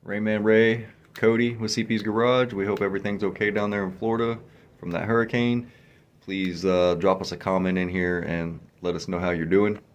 Rainman Ray, Cody with CP's Garage. We hope everything's okay down there in Florida from that hurricane. Please drop us a comment in here and let us know how you're doing.